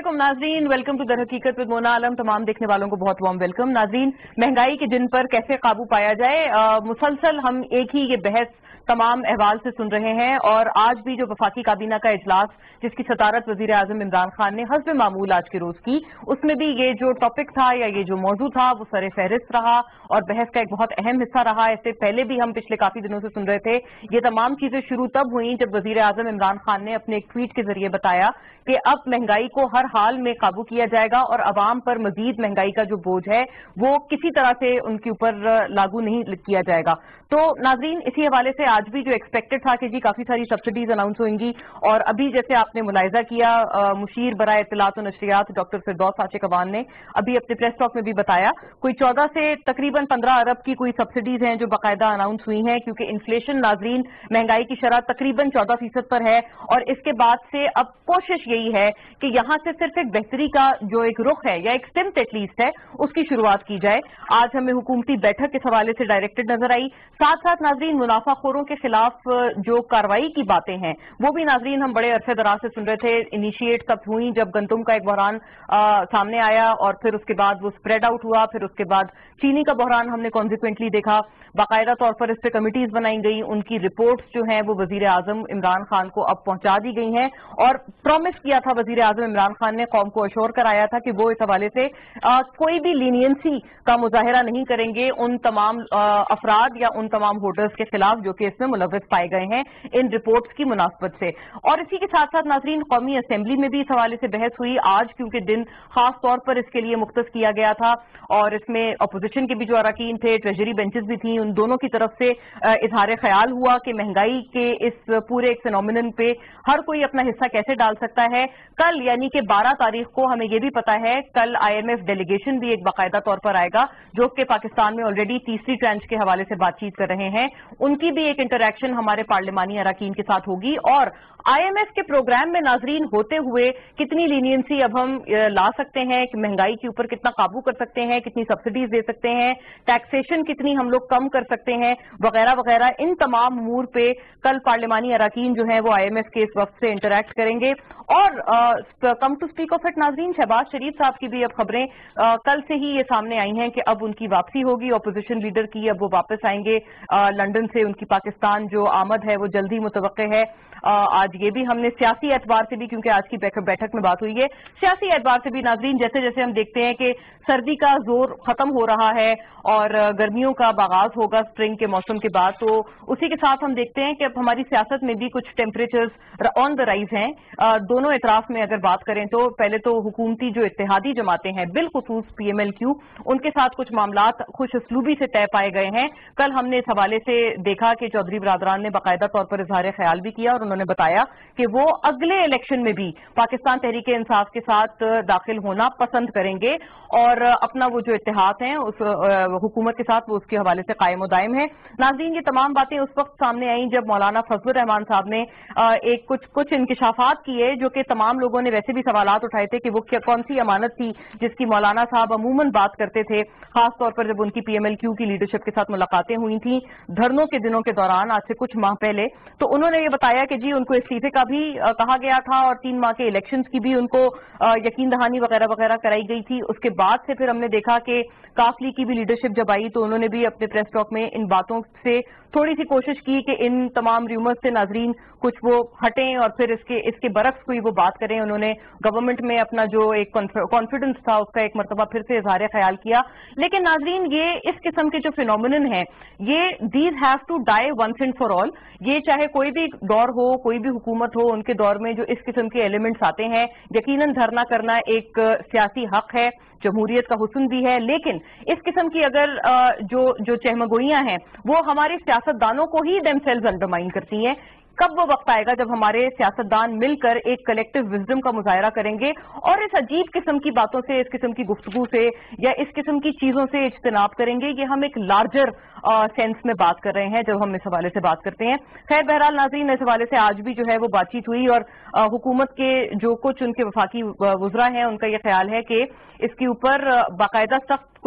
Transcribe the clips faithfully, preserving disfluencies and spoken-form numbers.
अस्सलामुअलैकुम नाज़रीन, welcome to दर हकीकत विद मोना आलम। तमाम देखने वालों को बहुत वार्म वेलकम। नाज़रीन, महंगाई के जिन पर कैसे काबू पाया जाए, आ, मुसलसल हम एक ही ये बहस तमाम अहवाल से सुन रहे हैं और आज भी जो वफाकी काबीना का इजलास जिसकी सदारत वजीर आजम इमरान खान ने हस्ब मामूल आज के रोज की, उसमें भी ये जो टॉपिक था या ये जो मौजू था वो सरे फहरिस्त रहा और बहस का एक बहुत अहम हिस्सा रहा। इससे पहले भी हम पिछले काफी दिनों से सुन रहे थे। ये तमाम चीजें शुरू तब हुई जब वजीर आजम इमरान खान ने अपने एक ट्वीट के जरिए बताया कि अब महंगाई को हर हाल में काबू किया जाएगा और अवाम पर मजीद महंगाई का जो बोझ है वो किसी तरह से उनके ऊपर लागू नहीं किया जाएगा। तो नाजरीन, इसी हवाले से आज भी जो एक्सपेक्टेड था कि जी काफी सारी सब्सिडीज अनाउंस होंगी और अभी जैसे आपने मुलाहिजा किया, आ, मुशीर बराए इत्तलात और नशरियात डॉक्टर फिरदौस आशिक अवान ने अभी अपने प्रेस टॉक में भी बताया कोई चौदह से तकरीबन पंद्रह अरब की कोई सब्सिडीज हैं जो बाकायदा अनाउंस हुई हैं, क्योंकि इन्फ्लेशन नाजरीन महंगाई की शरह तकरीबन चौदह फीसद पर है और इसके बाद से अब कोशिश यही है कि यहां से सिर्फ एक बेहतरी का जो एक रुख है या एक स्टिम्ट एटलीस्ट है उसकी शुरुआत की जाए। आज हमें हुकूमती बैठक इस हवाले से डायरेक्टेड नजर आई। साथ साथ नाजरीन मुनाफाखोरों के खिलाफ जो कार्रवाई की बातें हैं वो भी नाजरीन हम बड़े अरसे दराज से सुन रहे थे। इनिशिएट तब हुई जब गंदुम का एक बहरान सामने आया और फिर उसके बाद वो स्प्रेड आउट हुआ, फिर उसके बाद चीनी का बहरान हमने कॉन्सिक्वेंटली देखा। बाकायदा तौर पर इस पर कमिटीज बनाई गई, उनकी रिपोर्ट्स जो हैं वो वजीर आजम इमरान खान को अब पहुंचा दी गई हैं और प्रॉमिस किया था वजीर आजम इमरान खान ने, कौम को अश्योर कराया था कि वो इस हवाले से आ, कोई भी लीनियंसी का मुजाहिरा नहीं करेंगे उन तमाम अफराद या उन तमाम होल्डर्स के खिलाफ जो कि इसमें मुलव्वस पाए गए हैं इन रिपोर्ट्स की मुनासबत से। और इसी के साथ साथ नाजरीन कौमी असेंबली में भी इस हवाले से बहस हुई आज, क्योंकि दिन खास तौर पर इसके लिए मुख्तस किया गया था और इसमें अपोजिशन के भी जो अरकान थे, ट्रेजरी बेंचेस भी थी, उन दोनों की तरफ से इजहार ख्याल हुआ कि महंगाई के इस पूरे एक फिनोमिनन पे हर कोई अपना हिस्सा कैसे डाल सकता है। कल यानी कि बारह तारीख को हमें यह भी पता है कल आईएमएफ डेलीगेशन भी एक बाकायदा तौर पर आएगा जो कि पाकिस्तान में ऑलरेडी तीसरी ट्रांच के हवाले से बातचीत कर रहे हैं। उनकी भी एक इंटरैक्शन हमारे पार्लिमानी अरकान के साथ होगी और आईएमएफ के प्रोग्राम में नाजरीन होते हुए कितनी लीनियंसी अब हम ला सकते हैं, कि महंगाई के ऊपर कितना काबू कर सकते हैं, कितनी सब्सिडीज दे सकते हैं, टैक्सेशन कितनी हम लोग कम कर सकते हैं, वगैरह वगैरह, इन तमाम अमूर पे कल पार्लिमानी अरकान जो है वो आईएमएफ के इस वक्त से इंटरैक्ट करेंगे। और come to speak of it नाजरीन, शहबाज शरीफ साहब की भी अब खबरें कल से ही ये सामने आई हैं कि अब उनकी वापसी होगी अपोजिशन लीडर की, अब वो वापस आएंगे लंदन से। उनकी पाकिस्तान जो आमद है वो जल्दी मुतवक्के है। आज ये भी हमने सियासी एतबार से भी, क्योंकि आज की बैठक में बात हुई है, सियासी एतबार से भी नाजरीन जैसे जैसे हम देखते हैं कि सर्दी का जोर खत्म हो रहा है और गर्मियों का आगाज होगा स्प्रिंग के मौसम के बाद, तो उसी के साथ हम देखते हैं कि अब हमारी सियासत में भी कुछ टेम्परेचर्स ऑन द राइज हैं। दोनों इतराफ में अगर बात करें तो पहले तो हुकूमती जो इत्तेहादी जमातें हैं बिलखुसूस पीएमएलक्यू, उनके साथ कुछ मामलात खुश असलूबी से तय पाए गए हैं। कल हमने इस हवाले से देखा कि चौधरी बरादरान ने बाकायदा तौर पर इजहार ख्याल भी किया और उन्होंने बताया कि वो अगले इलेक्शन में भी पाकिस्तान तहरीक इंसाफ के साथ दाखिल होना पसंद करेंगे और अपना वो जो इत्तेहाद है उस हुकूमत के साथ वो उसके हवाले से कायम दायम है। नाज़रीन, ये तमाम बातें उस वक्त सामने आई जब मौलाना फजलुर रहमान साहब ने एक कुछ कुछ इंकिशाफात किए जो कि तमाम लोगों ने वैसे भी सवालात उठाए थे कि वो क्या कौन सी अमानत थी जिसकी मौलाना साहब अमूमन बात करते थे, खासतौर पर जब उनकी पीएमएलक्यू की लीडरशिप के साथ मुलाकातें हुई थी धरनों के दिनों के दौरान आज से कुछ माह पहले। तो उन्होंने ये बताया कि जी उनको इस्तीफे का भी कहा गया था और तीन माह के इलेक्शंस की भी उनको यकीन दहानी वगैरह वगैरह कराई गई थी। उसके बाद से फिर हमने देखा कि काफली की भी लीडरशिप जब आई तो उन्होंने भी अपने प्रेस टॉक में इन बातों से थोड़ी सी कोशिश की कि इन तमाम रूमर्स से नाजरीन कुछ वो हटें और फिर इसके इसके बरक्स कोई वो बात करें। उन्होंने गवर्नमेंट में अपना जो एक कॉन्फिडेंस था उसका एक मरतबा फिर से इजहार ख्याल किया। लेकिन नाजरीन, ये इस किस्म के जो फिनोमिनन है ये these have to die once and for all. ये चाहे कोई भी दौर हो, कोई भी हुकूमत हो, उनके दौर में जो इस किस्म के एलिमेंट्स आते हैं, यकीनन धरना करना एक सियासी हक है, जमहूरियत का हुस्न भी है, लेकिन इस किस्म की अगर जो जो चहमगोइयां हैं वो हमारे सियासतदानों को ही देमसेल्व्स अंडरमाइन करती हैं। कब वो वक्त आएगा जब हमारे सियासतदान मिलकर एक कलेक्टिव विजडम का मुजाहरा करेंगे और इस अजीब किस्म की बातों से, इस किस्म की गुफ्तगू से या इस किस्म की चीजों से इज्तनाब करेंगे। ये हम एक लार्जर सेंस में बात कर रहे हैं जब हम इस हवाले से बात करते हैं। खैर बहरहाल नाज़रीन, इस हवाले से आज भी जो है वो बातचीत हुई और आ, हुकूमत के जो कुछ उनके वफाकी वुज़रा हैं उनका ये ख्याल है कि इसके ऊपर बाकायदा सख्त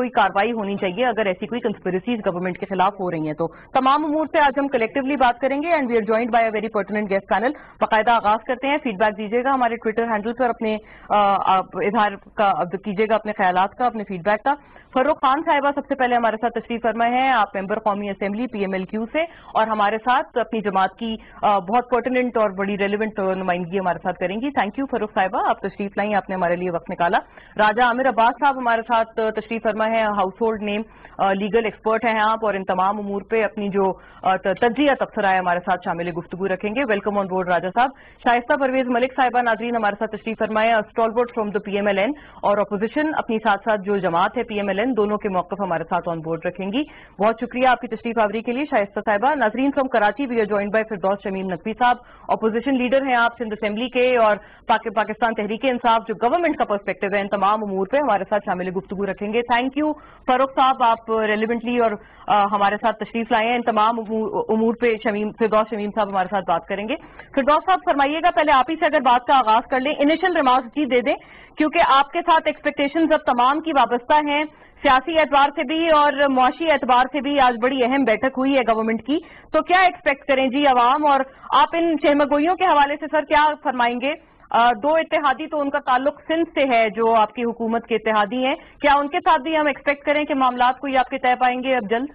کوئی کاروائی ہونی چاہیے اگر ایسی کوئی کنسپریسیز گورنمنٹ کے خلاف ہو رہی ہیں تو تمام امور سے آج ہم کلیکٹیولی بات کریں گے and we are joined by a very pertinent guest panel. باقاعدہ آغاز کرتے ہیں, فیڈ بیک دیجیے گا ہمارے ٹویٹر ہینڈل پر, اپنے اظہار کا کیجیے گا اپنے خیالات کا, اپنے فیڈ بیک کا. فروخ خان صاحبہ سب سے پہلے ہمارے ساتھ تشریف فرما ہیں, آپ ممبر قومی assembly P M L Q سے, اور ہمارے ساتھ اپنی جماعت کی بہت پرٹیننٹ اور بڑی ریلیونٹ نمائندگی ہمارے ساتھ کریں گی. تھینک یو فروخ صاحبہ, آپ تشریف لائیں, آپ نے ہمارے لیے وقت نکالا. راجہ عامر عباس صاحب ہمارے ساتھ تشریف فرما ہے, household name legal expert ہیں آپ, اور ان تمام امور پہ اپنی جو تجزیہ تبصرہ ہے ہمارے ساتھ شامل گفتگو رکھیں گے. ویلکم آن بورڈ راجہ صاحب. شائستہ پرویز ملک صاحبہ ناظرین ہمارے ساتھ تشریف فرمائے, stalwart from the P M L N اور اپوزیشن, اپنی ساتھ ساتھ جو جماعت ہے پی ایم ایل این, دونوں کے موقف ہمارے ساتھ آن بورڈ رکھیں گی. بہت شکریہ آپ کی تشریف آوری کے لیے شائستہ صاحبہ. ناظرین from Karachi we are joined by Firdous Shamim Naqvi صاحب, اپوزیشن لیڈر ہیں آپ سندھ اسمبلی کے, اور پاکستان تحریک انصاف جو گورنمنٹ کا پرسپیکٹو ہے ان تمام امور پہ ہمارے ساتھ شامل گفتگو رکھیں گے. تھینک یو فاروق صاحب, آپ ریلیونٹلی اور ہمارے ساتھ تشریف لائے ہیں. ان تمام امور پہ شمیم فردوس شمیم صاحب ہمارے ساتھ بات کریں گے. فردوس صاحب فرمائیے گا, پہلے آپ ہی سے اگر بات کا آغاز کر لیں, انیشل ریمارکس جی دے دیں, کیونکہ آپ کے ساتھ ایکسپیکٹیشنز اب تمام کی وابستہ ہیں, سیاسی اعتبار سے بھی اور معاشی اعتبار سے بھی. آج بڑی اہم بیٹھک ہوئی ہے گورنمنٹ کی, تو کیا ایکسپیکٹ کریں جی عوام, اور آپ ان شہمگوئیوں کے حوالے سے سر کیا فرمائیں گے؟ دو اتحادی تو ان کا تعلق سندھ سے ہے جو آپ کی حکومت کے اتحادی ہیں, کیا ان کے ساتھ بھی ہم ایکسپیکٹ کریں کہ معاملات کوئی آپ کے طے پائیں گے اب جلد؟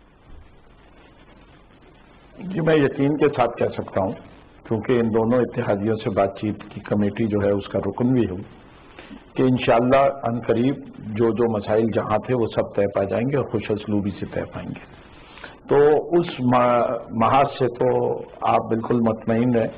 جی میں یقین کے ساتھ کہہ سکتا ہوں, کیونکہ ان دونوں اتحادیوں سے بات چیت کی کمیٹی جو ہے اس کا رکن بھی ہوں, کہ انشاءاللہ ان قریب جو جو مسائل جہاں تھے وہ سب طے پا جائیں گے اور خوش اسلوبی سے طے پائیں گے. تو اس محاذ سے تو آپ بالکل مطمئن رہیں,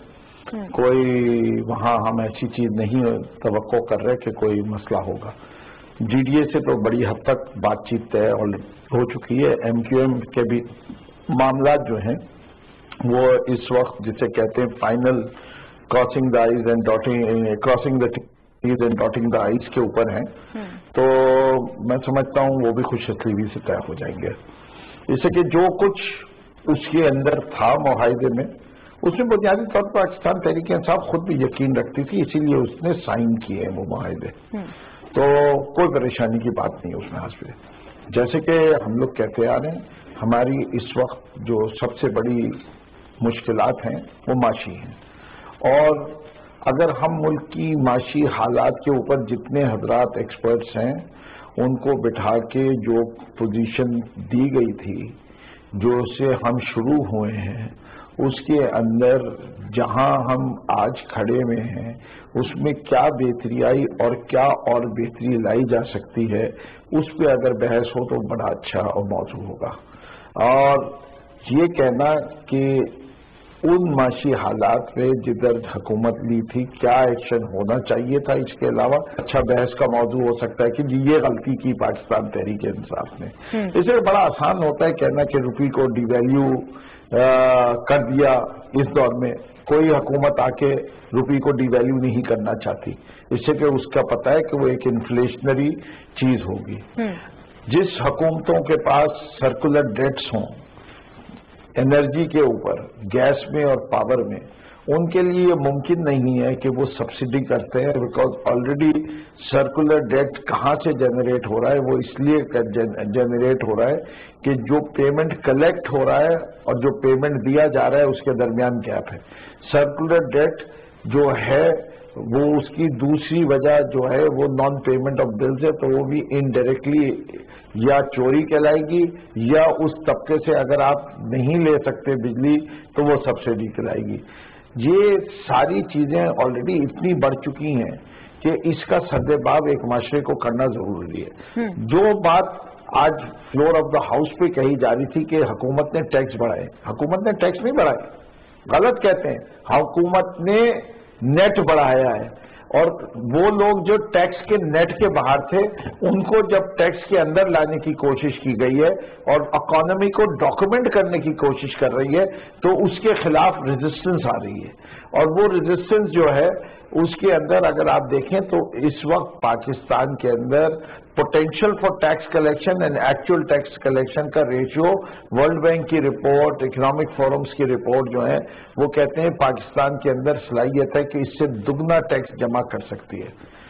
کوئی وہاں ہم ایسی چیز نہیں توقع کر رہے کہ کوئی مسئلہ ہوگا. ڈی ڈی اے سے تو بڑی حد تک بات چیت طے ہو چکی ہے. ایم کیو ایم کے بھی معاملات جو ہیں وہ اس وقت جسے کہتے ہیں final crossing the i's and dotting crossing the t's and dotting the i's کے اوپر ہیں, تو میں سمجھتا ہوں وہ بھی خوش اسلوبی سے طے ہو جائیں گے. اس سے کہ جو کچھ اس کے اندر تھا معاہدے میں, اس میں بنیادی طور پر پاکستان تحریک انصاف خود بھی یقین رکھتی تھی, اسی لیے اس نے سائن کیے ہیں وہ معاہدے, تو کوئی پریشانی کی بات نہیں اس محاذ پہ. جیسے کہ ہم لوگ کہتے آ رہے ہیں, ہماری اس وقت جو سب سے بڑی مشکلات ہیں وہ معاشی ہیں, اور اگر ہم ملک کی معاشی حالات کے اوپر جتنے حضرات ایکسپرٹس ہیں ان کو بٹھا کے جو پوزیشن دی گئی تھی, جو سے ہم شروع ہوئے ہیں, اس کے اندر جہاں ہم آج کھڑے ہوئے ہیں اس میں کیا بہتری آئی اور کیا اور بہتری لائی جا سکتی ہے, اس پہ اگر بحث ہو تو بڑا اچھا اور موضوع ہوگا. اور یہ کہنا کہ ان معاشی حالات میں جدھر حکومت لی تھی کیا ایکشن ہونا چاہیے تھا, اس کے علاوہ اچھا بحث کا موضوع ہو سکتا ہے کہ جی یہ غلطی کی پاکستان تحریک انصاف نے. اس سے بڑا آسان ہوتا ہے کہنا کہ روپی کو ڈی ویلیو کر دیا. اس دور میں کوئی حکومت آ کے روپی کو ڈی ویلیو نہیں کرنا چاہتی, اس سے کہ اس کا پتہ ہے کہ وہ ایک انفلیشنری چیز ہوگی. جس حکومتوں کے پاس سرکولر ڈیٹس ہوں انرجی کے اوپر, گیس میں اور پاور میں, ان کے لیے یہ ممکن نہیں ہے کہ وہ سبسڈی کرتے ہیں, بیکاز آلریڈی سرکولر ڈیٹ کہاں سے جنریٹ ہو رہا ہے, وہ اس لیے جنریٹ ہو رہا ہے کہ جو پیمنٹ کلیکٹ ہو رہا ہے اور جو پیمنٹ دیا جا رہا ہے اس کے درمیان گیپ ہے. سرکولر ڈیٹ جو ہے وہ اس کی دوسری وجہ جو ہے وہ نان پیمنٹ آف بلز ہے, تو وہ بھی انڈائریکٹلی یا چوری کہلائے گی, یا اس طبقے سے اگر آپ نہیں لے سکتے بجلی تو وہ سبسڈی کہلائے گی. یہ ساری چیزیں آلریڈی اتنی بڑھ چکی ہیں کہ اس کا سدباب ایک معاشرے کو کرنا ضروری ہے. جو بات آج فلور آف دا ہاؤس پہ کہی جا رہی تھی کہ حکومت نے ٹیکس بڑھائے, حکومت نے ٹیکس نہیں بڑھائے, غلط کہتے ہیں. حکومت نے نیٹ بڑھایا ہے, اور وہ لوگ جو ٹیکس کے نیٹ کے باہر تھے ان کو جب ٹیکس کے اندر لانے کی کوشش کی گئی ہے اور اکانومی کو ڈاکومنٹ کرنے کی کوشش کر رہی ہے, تو اس کے خلاف ریزسٹنس آ رہی ہے. اور وہ ریزسٹنس جو ہے اس کے اندر اگر آپ دیکھیں تو اس وقت پاکستان کے اندر potential for tax collection and actual tax collection کا ریشیو, ورلڈ بینک کی رپورٹ, اکنامک فورمز کی رپورٹ جو ہے وہ کہتے ہیں پاکستان کے اندر صلاحیت ہے کہ اس سے دگنا ٹیکس جمع کر سکتی ہے.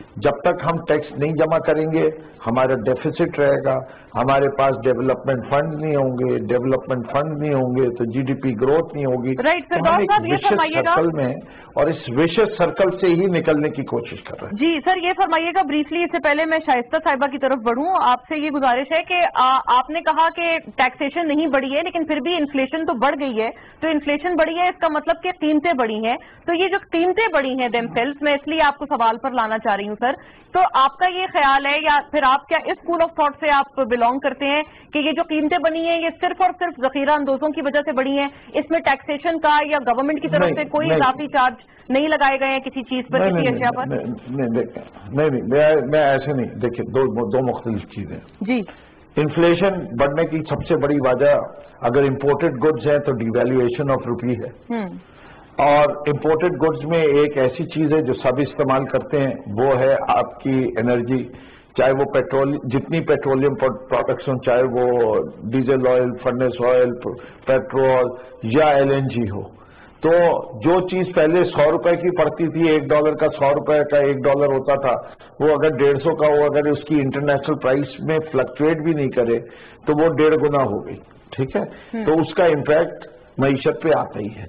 जब तक हम टैक्स नहीं जमा करेंगे हमारा डेफिसिट रहेगा, हमारे पास डेवलपमेंट फंड नहीं होंगे, डेवलपमेंट फंड नहीं होंगे तो जीडीपी ग्रोथ नहीं होगी। राइट सर, तो हम एक ये विशेष फरमाइएगा सर्कल में और इस विशेष सर्कल से ही निकलने की कोशिश कर रहे हैं। जी सर, ये फरमाइएगा ब्रीफली, इससे पहले मैं शाइस्ता साहिबा की तरफ बढ़ूं, आपसे ये गुजारिश है कि आ, आपने कहा कि टैक्सेशन नहीं बढ़ी है लेकिन फिर भी इन्फ्लेशन तो बढ़ गई है, तो इन्फ्लेशन बढ़ी है इसका मतलब कि कीमतें बढ़ी हैं, तो ये जो कीमतें बढ़ी हैं देमसेल्फ, मैं इसलिए आपको सवाल पर लाना चाह रही हूं सर, तो आपका ये ख्याल है या फिर आप क्या इस स्कूल ऑफ थॉट से आप बिलोंग करते हैं कि ये जो कीमतें बनी हैं ये सिर्फ और सिर्फ जखीरा अंदोजों की वजह से बढ़ी हैं, इसमें टैक्सेशन का या गवर्नमेंट की तरफ से कोई इजाफी चार्ज नहीं लगाए गए हैं किसी चीज पर, किसी अशिया पर? नहीं नहीं मैं मैं ऐसे नहीं, देखिए दो दो मुख्तलिफ चीजें जी। इन्फ्लेशन बढ़ने की सबसे बड़ी वजह अगर इम्पोर्टेड गुड्स हैं तो डिवैल्यूएशन ऑफ रुपी है, और इम्पोर्टेड गुड्स में एक ऐसी चीज है जो सब इस्तेमाल करते हैं, वो है आपकी एनर्जी, चाहे वो पेट्रोल, जितनी पेट्रोलियम प्रोडक्ट्स हों, चाहे वो diesel oil, furnace oil, petrol या एलएनजी हो। तो जो चीज पहले सौ रुपए की पड़ती थी, एक डॉलर का सौ रुपए का एक डॉलर होता था, वो अगर डेढ़ सौ का हो, अगर उसकी इंटरनेशनल प्राइस में फ्लक्चुएट भी नहीं करे तो वो डेढ़ गुना हो गई, ठीक है। तो उसका इम्पैक्ट मईशत पे आता ही है।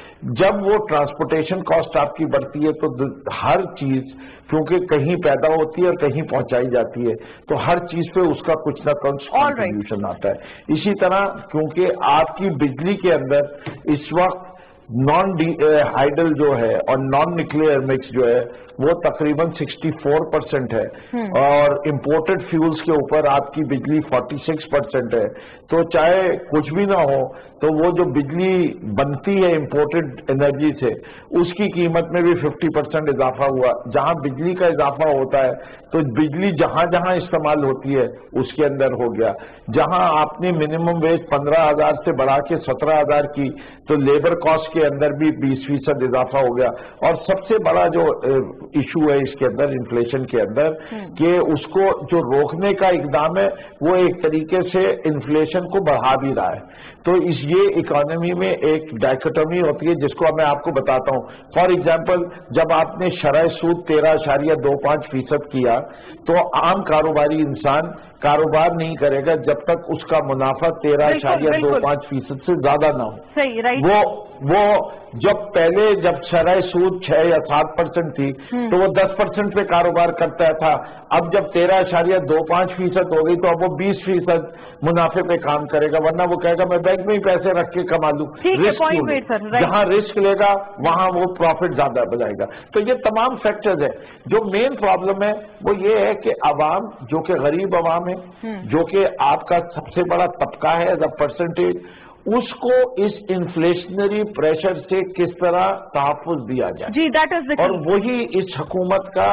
जब वो ट्रांसपोर्टेशन कॉस्ट आपकी बढ़ती है तो हर चीज, क्योंकि कहीं पैदा होती है और कहीं पहुंचाई जाती है, तो हर चीज पे उसका कुछ ना कुछ कंट्रीब्यूशन आता है। इसी तरह क्योंकि आपकी बिजली के अंदर इस वक्त नॉन हाइडल जो है और नॉन न्यूक्लियर मिक्स जो है वो तकरीबन चौंसठ परसेंट है, और इंपोर्टेड फ्यूल्स के ऊपर आपकी बिजली छियालीस परसेंट है। तो चाहे कुछ भी ना हो तो वो जो बिजली बनती है इंपोर्टेड एनर्जी से, उसकी कीमत में भी पचास परसेंट इजाफा हुआ। जहां बिजली का इजाफा होता है तो बिजली जहां जहां इस्तेमाल होती है उसके अंदर हो गया। जहां आपने मिनिमम वेज पंद्रह हजार से बढ़ा के सत्रह हजार की, तो लेबर कॉस्ट के अंदर भी बीस फीसद इजाफा हो गया। और सबसे बड़ा जो इशू है इसके अंदर, इन्फ्लेशन के अंदर, कि उसको जो रोकने का इकदाम है वो एक तरीके से इन्फ्लेशन को बढ़ा भी रहा है। तो इस ये इकोनॉमी में एक डायकोटमी होती है जिसको मैं आपको बताता हूं। फॉर एग्जांपल, जब आपने शरह सूद तेरह अशारिया दो पांच फीसद किया तो आम कारोबारी इंसान कारोबार नहीं करेगा जब तक उसका मुनाफा तेरह अशारिया दो पांच फीसद से ज्यादा ना हो। सही, राइट। वो वो जब पहले जब शरह सूद छह या सात परसेंट थी तो वो दस परसेंट पे कारोबार करता था। अब जब तेरह अशारिया दो पांच फीसद हो गई तो अब वो बीस फीसद मुनाफे पे काम करेगा, वरना वो कहेगा मैं बैंक में ही पैसे रख के कमा लूं। रिस्क, जहां रिस्क लेगा वहां वो प्रॉफिट ज्यादा बनाएगा। तो ये तमाम फैक्टर्स है। जो मेन प्रॉब्लम है वो ये है कि अवाम, जो कि गरीब अवाम है, जो कि आपका सबसे बड़ा तबका है एज अ परसेंटेज, उसको इस इन्फ्लेशनरी प्रेशर से किस तरह तहफ़्फ़ुज़ दिया जाए। जी, दैट इज द, और वही इस हुकूमत का,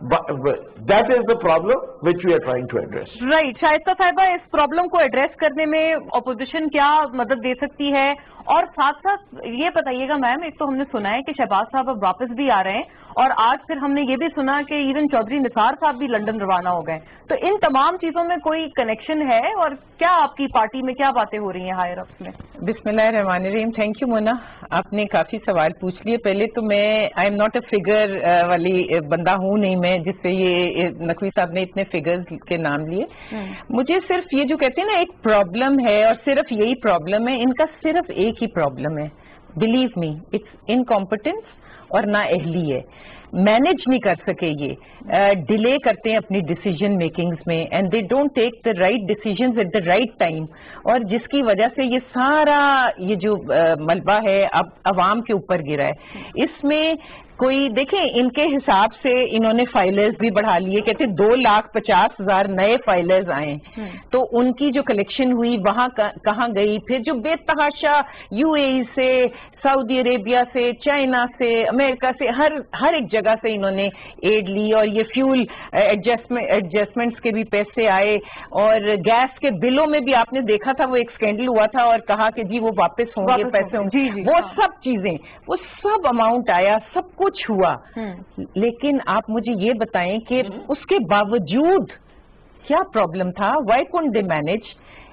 that is the problem which we are trying to address. Right. Shaista साहिबा, इस प्रॉब्लम को एड्रेस करने में अपोजिशन क्या मदद दे सकती है? और साथ साथ ये बताइएगा मैम, एक तो हमने सुना है कि शहबाज साहब अब वापस भी आ रहे हैं, और आज फिर हमने ये भी सुना कि इवन चौधरी निसार साहब भी लंदन रवाना हो गए, तो इन तमाम चीजों में कोई कनेक्शन है? और क्या आपकी पार्टी में क्या बातें हो रही हैं हायर अप्स में? बिस्मिल्लाहिर्रहमानिर्रहीम। थैंक यू मोना, आपने काफी सवाल पूछ लिए। पहले तो मैं I am not a figure वाली बंदा हूं नहीं मैं, जिससे ये नकवी साहब ने इतने फिगर्स के नाम लिए। मुझे सिर्फ ये जो कहते हैं ना एक प्रॉब्लम है और सिर्फ यही प्रॉब्लम है, इनका सिर्फ एक ही प्रॉब्लम है, बिलीव मी, इट्स इनकॉम्पिटेंस और ना अहली है। मैनेज नहीं कर सके, ये डिले uh, करते हैं अपनी डिसीजन मेकिंग्स में, and they don't take the right decisions at the right time, और जिसकी वजह से ये सारा ये जो uh, मलबा है अब अवाम के ऊपर गिरा है। इसमें कोई देखें, इनके हिसाब से इन्होंने फाइलर्स भी बढ़ा लिए, कहते दो लाख पचास हजार नए फाइलर्स आए, तो उनकी जो कलेक्शन हुई वहां कहां गई? फिर जो बेतहाशा यूएई से, सऊदी अरेबिया से, चाइना से, अमेरिका से, हर हर एक जगह से इन्होंने एड ली, और ये फ्यूल एडजस्टमेंट एडजस्टमेंट्स के भी पैसे आए, और गैस के बिलों में भी आपने देखा था वो एक स्कैंडल हुआ था और कहा कि जी वो वापस होंगे, पैसे होंगे, वो सब चीजें, वो सब अमाउंट आया, सब कुछ हुआ। लेकिन आप मुझे ये बताएं कि उसके बावजूद क्या प्रॉब्लम था? Why couldn't they manage?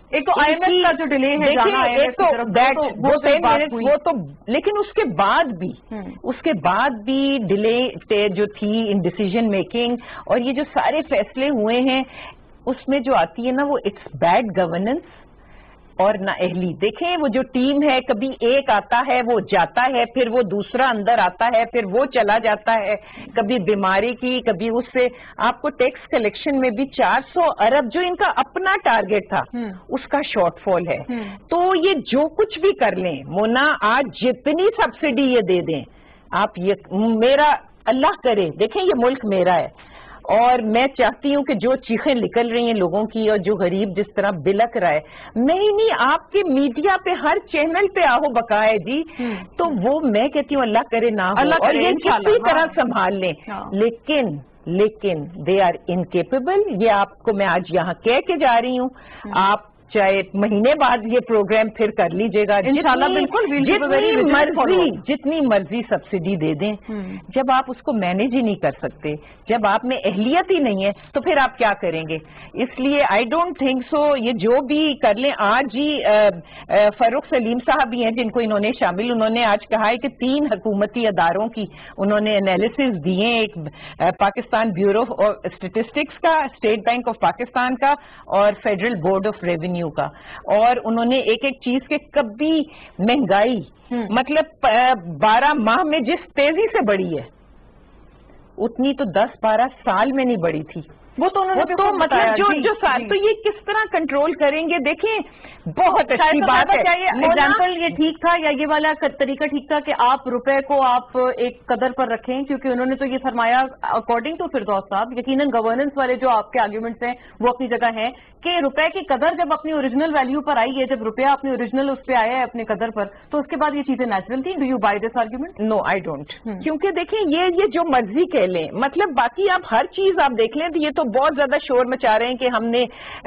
ایک تو آئی ایم ایف کا جو ڈیلے ہے جانا ہے ایک تو وہ ٹین منٹس وہ تو، لیکن اس کے بعد بھی اس کے بعد بھی ڈیلے جو تھی ان ڈیسیژن میکنگ، اور یہ جو سارے فیصلے ہوئے ہیں اس میں جو آتی ہے نا وہ اٹس بیڈ گورننس اور نا اہلی. دیکھیں وہ جو ٹیم ہے، کبھی ایک آتا ہے وہ جاتا ہے، پھر وہ دوسرا اندر آتا ہے، پھر وہ چلا جاتا ہے، کبھی بیماری کی، کبھی اس سے. آپ کو ٹیکس کلیکشن میں بھی چار سو ارب جو ان کا اپنا ٹارگٹ تھا اس کا شارٹ فال ہے. تو یہ جو کچھ بھی کر لیں مونا، آج جتنی سبسڈی یہ دے دیں آپ، یہ میرا اللہ کرے، دیکھیں یہ ملک میرا ہے اور میں چاہتی ہوں کہ جو چیخیں نکل رہی ہیں لوگوں کی اور جو غریب جس طرح بلک رہا ہے، نہیں نہیں آپ کے میڈیا پہ ہر چینل پہ آہو بقا ہے جی، تو وہ میں کہتی ہوں اللہ کرے نہ ہو اور یہ کسی طرح سنبھال لیں. لیکن لیکن دے آر انکیپیبل. یہ آپ کو میں آج یہاں کہہ کے جا رہی ہوں، آپ چاہے مہینے بعد یہ پروگرام پھر کر لیجئے گا، انشاءاللہ بالکل جتنی مرضی جتنی مرضی سبسڈی دے دیں، جب آپ اس کو مینیج ہی نہیں کر سکتے، جب آپ میں اہلیت ہی نہیں ہے تو پھر آپ کیا کریں گے. اس لیے آئی ڈونٹ تھنک سو یہ جو بھی کر لیں. آج ہی فاروق سلیم صاحب بھی ہیں جن کو انہوں نے شامل، انہوں نے آج کہا ہے کہ تین حکومتی اداروں کی انہوں نے انالیسز دیے، ایک پاکستان بیورو آف اسٹیٹسٹکس کا، اسٹیٹ بینک آف پاکستان کا اور فیڈرل بورڈ آف ریونیو کا، اور انہوں نے ایک ایک چیز کے کبھی مہنگائی مطلب بارہ ماہ میں جس تیزی سے بڑھی ہے اتنی تو دس بارہ سال میں نہیں بڑھی تھی. وہ تو انہوں نے تو مطلب جو جو سال تو یہ کس طرح کنٹرول کریں گے. دیکھیں بہت اچھی بات ہے. ایگزامپل یہ ٹھیک تھا یا یہ والا طریقہ ٹھیک تھا کہ آپ روپے کو آپ ایک قدر پر رکھیں، کیونکہ انہوں نے تو یہ فرمایا اکارڈنگ ٹو فردوس صاحب، یقیناً گورننس والے جو آپ کے آرگیومنٹس ہیں وہ اپنی جگہ ہیں، کہ روپے کی قدر جب اپنی اوریجنل ویلیو پر آئی ہے، جب روپیہ اپنی اوریجنل اس پہ آیا ہے اپنے قدر پر، تو اس کے بعد یہ چیزیں نیچرل تھی. Do you buy this argument? No I don't. کیونکہ دیکھیں یہ یہ جو مرضی کہہ لیں، مطلب باقی آپ ہر چیز آپ دیکھ لیں تو یہ تو بہت زیادہ شور مچا رہے ہیں کہ ہم نے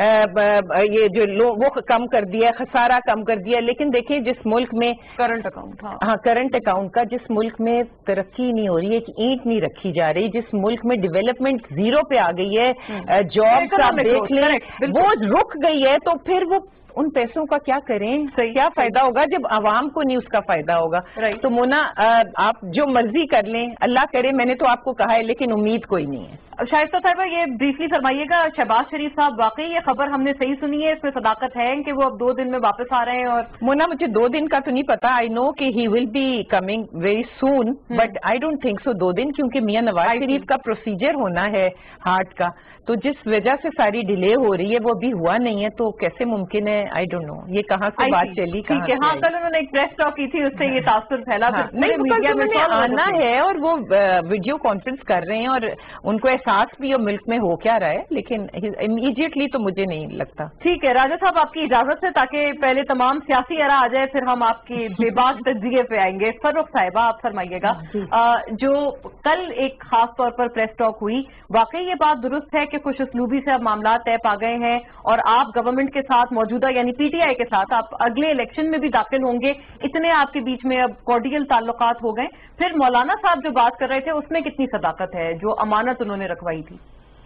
یہ جو وہ کم کر دیا، خسارہ کم کر دیا. لیکن دیکھیں جس ملک میں کرنٹ اکاؤنٹ ہاں کرنٹ اکاؤنٹ کا، جس ملک میں ترقی نہیں ہو رہی ہے، ایک اینٹ نہیں رکھی جا رہی، جس ملک میں ڈیولپمنٹ زیرو پہ آ گئی ہے، جابس آپ دیکھ لیں وہ رک گئی ہے، تو پھر وہ ان پیسوں کا کیا کریں؟ کیا فائدہ ہوگا جب عوام کو نہیں اس کا فائدہ ہوگا. تو مونا آپ جو مرضی کر لیں، اللہ کرے، میں نے تو آپ کو کہا ہے لیکن امید کوئی نہیں ہے. شائستہ صاحبہ یہ بریفلی فرمائیے گا، شہباز شریف صاحب واقعی یہ خبر ہم نے صحیح سنی ہے، اس میں صداقت ہے کہ وہ اب دو دن میں واپس آ رہے ہیں؟ اور مونا مجھے دو دن کا تو نہیں پتا، آئی نو کہ he will be coming very soon, but I don't think so دو دن، کیونکہ میاں نواز شریف کا پروسیجر ہونا ہے ہارٹ کا، تو جس وجہ سے ساری ڈیلے ہو رہی ہے وہ بھی ہوا نہیں ہے، تو کیسے ممکن ہے؟ آئی ڈونٹ نو یہ کہاں سے بات چلی. ٹھیک ہے، ہاں کل انہوں نے ایک پریس ٹاک کی تھی، اس سے یہ تاثر پھیلا. میڈیا میں آنا ہے اور وہ ویڈیو کانفرنس کر رہے ہیں اور ان کو احساس بھی اور ملک میں ہو کیا رہا ہے، لیکن امیڈیٹلی تو مجھے نہیں لگتا. ٹھیک ہے راجہ صاحب، آپ کی اجازت سے، تاکہ پہلے تمام سیاسی آرا آ جائے پھر ہم آپ کی بے باک تجزیے پہ آئیں گے. فاروق صاحبہ آپ فرمائیے گا، جو کل ایک خاص طور پر پریس ٹاک ہوئی، واقعی یہ بات درست ہے کہ خوش اسلوبی سے اب معاملات طے پا گئے ہیں اور آپ گورنمنٹ کے ساتھ موجودہ یعنی پی ٹی آئی کے ساتھ آپ اگلے الیکشن میں بھی داخل ہوں گے، اتنے آپ کے بیچ میں اب کارڈیل تعلقات ہو گئے؟ پھر مولانا صاحب جو بات کر رہے تھے اس میں کتنی صداقت ہے جو امانت انہوں نے رکھوائی تھی؟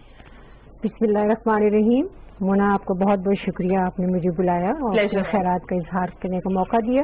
بسم اللہ الرحمن الرحیم. مونا آپ کو بہت بہت شکریہ، آپ نے مجھے بلایا اور خیرات کا اظہار کرنے کا موقع دیا.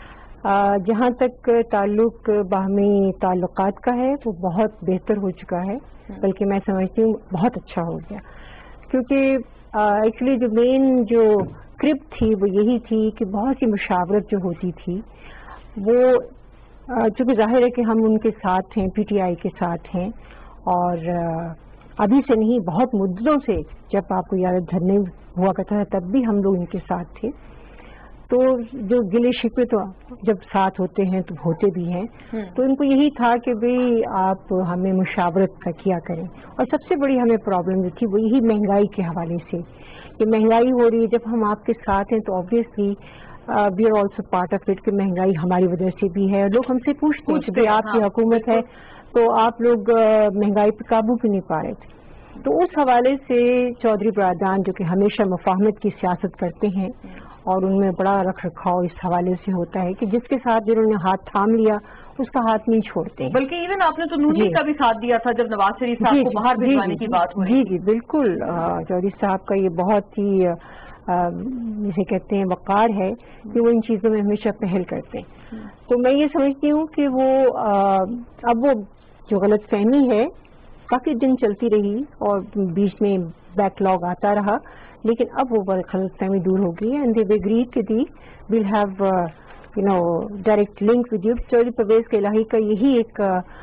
جہاں تک تعلق باہمی تعلقات کا ہے وہ بہت بہتر ہو چکا ہے، بلکہ میں سمجھتی ہوں بہت اچھا ہو گیا، کیونکہ ایکچولی جو مین جو کرپ تھی وہ یہی تھی کہ بہت سی مشاورت جو ہوتی تھی وہ چونکہ ظاہر ہے کہ ہم ان کے ساتھ ہیں، پی ٹی آئی کے ساتھ ہیں، اور ابھی سے نہیں بہت مدتوں سے، جب آپ کو یاد دھرنے ہوا کرتا ہے تب بھی ہم لوگ ان کے ساتھ تھے. تو جو گلے شکوے تو جب ساتھ ہوتے ہیں تو ہوتے بھی ہیں، تو ان کو یہی تھا کہ بھئی آپ ہمیں مشاورت کا کیا کریں. اور سب سے بڑی ہمیں پرابلم جو تھی وہ یہی مہنگائی کے حوالے سے، کہ مہنگائی ہو رہی ہے، جب ہم آپ کے ساتھ ہیں تو obviously we are also part of it, کہ مہنگائی ہماری وجہ سے بھی ہے. لوگ ہم سے پوچھتے ہیں کہ آپ کی حکومت ہے تو آپ لوگ مہنگائی پہ قابو کیوں نہیں پا رہے تھے. تو اس حوالے سے چودھری برادران جو کہ ہمیشہ مفاہمت کی سیاست کرتے ہیں اور ان میں بڑا رکھ رکھاؤ اس حوالے سے ہوتا ہے کہ جس کے ساتھ جنہوں نے ہاتھ تھام لیا اس کا ہاتھ نہیں چھوڑتے. بلکہ ایون آپ نے تو نون لیگ کا بھی ساتھ دیا تھا جب نواز شریف صاحب کو باہر بھیجوانے کی بات ہوئی. جی جی بالکل، چودھری صاحب کا یہ بہت ہی جسے کہتے ہیں وقار ہے کہ وہ ان چیزوں میں ہمیشہ پہل کرتے ہیں. تو میں یہ سمجھتی ہوں کہ وہ اب وہ جو غلط فہمی ہے کافی دن چلتی رہی اور بیچ میں بیک لاگ آتا رہا, لیکن اب وہ غلط فہمی دور ہو گئی. And they agreed that they will have you know direct link with you. Chaudhry Pervaiz کے الہی کا یہی ایک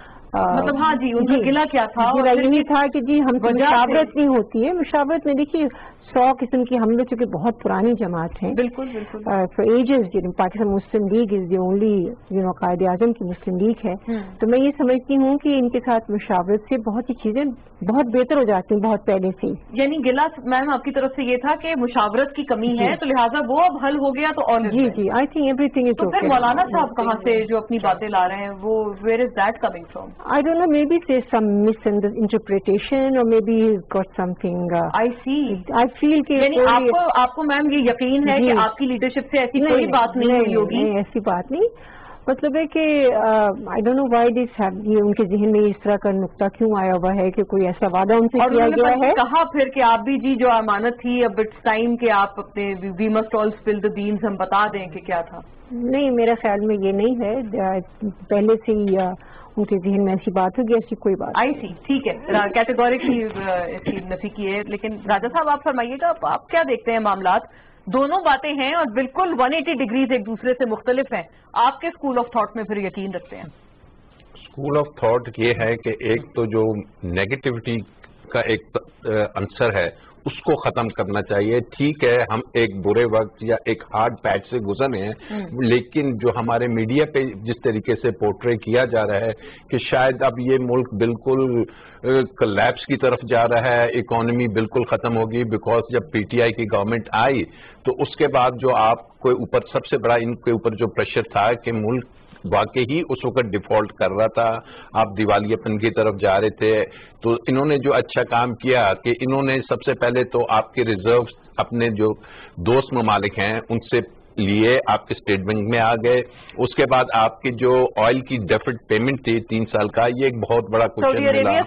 مطلب ہاں جی ان کا گلہ کیا تھا, گلہ یہی تھا کہ جی ہم مشاورت نہیں ہوتی ہے. مشاورت میں دیکھیے سو قسم کی, ہم لوگ چونکہ بہت پرانی جماعت ہیں, بالکل بالکل for ages Pakistan Muslim League is the only you know Quaid Azam کی مسلم لیگ ہے. تو میں یہ سمجھتی ہوں کہ ان کے ساتھ مشاورت سے بہت سی چیزیں بہت بہتر ہو جاتی ہیں بہت پہلے سے. یعنی گلہ میم آپ کی طرف سے یہ تھا کہ مشاورت کی کمی ہے تو لہٰذا وہ اب حل ہو گیا. تو اور جی جی I think everything is okay. مولانا صاحب کہاں سے جو اپنی باتیں لا رہے ہیں وہ where is that coming from? I don't know, maybe there is some misinterpretation or maybe he's got something. uh, I see. I feel کہ یعنی آپ کو آپ کو میم یہ یقین ہے کہ آپ کی لیڈرشپ سے ایسی کوئی بات نہیں ہوئی ہوگی؟ نہیں ایسی بات نہیں. مطلب ہے کہ آئی ڈونٹ نو وائی دس یہ ان کے ذہن میں اس طرح کا نقطہ کیوں آیا ہوا ہے کہ کوئی ایسا وعدہ ان سے کیا گیا ہے. کہا پھر کہ آپ بھی جی جو امانت تھی اب اٹس ٹائم کہ آپ اپنے we must all spill the beans ہم بتا دیں کہ کیا تھا. نہیں میرے خیال میں یہ نہیں ہے, پہلے سے ہی ان کے ذہن میں ایسی بات ہوگی, ایسی کوئی بات. آئی سی, ٹھیک ہے, کیٹیگورکلی اس کی نفی کی ہے. لیکن راجہ صاحب آپ فرمائیے گا آپ کیا دیکھتے ہیں معاملات؟ دونوں باتیں ہیں اور بالکل ون ایٹی ڈگریز ایک دوسرے سے مختلف ہیں. آپ کے اسکول آف تھاٹ میں پھر یقین رکھتے ہیں؟ اسکول آف تھاٹ یہ ہے کہ ایک تو جو نیگیٹیوٹی کا ایک عنصر ہے اس کو ختم کرنا چاہیے. ٹھیک ہے ہم ایک برے وقت یا ایک ہارڈ پیچ سے گزرے ہیں, لیکن جو ہمارے میڈیا پہ جس طریقے سے پورٹرے کیا جا رہا ہے کہ شاید اب یہ ملک بالکل کلیپس کی طرف جا رہا ہے, اکانومی بالکل ختم ہوگی, بیکاز جب پی ٹی آئی کی گورنمنٹ آئی تو اس کے بعد جو آپ کو اوپر سب سے بڑا ان کے اوپر جو پریشر تھا کہ ملک واقعی ہی اس وقت ڈیفالٹ کر رہا تھا, آپ دیوالیہ پن کی طرف جا رہے تھے. تو انہوں نے جو اچھا کام کیا کہ انہوں نے سب سے پہلے تو آپ کے ریزرو اپنے جو دوست ممالک ہیں ان سے لیے, آپ کے اسٹیٹ بینک میں آ گئے. اس کے بعد آپ کی جو آئل کی ڈیفرڈ پیمنٹ تھی تین سال کا, یہ ایک بہت بڑا کوشچن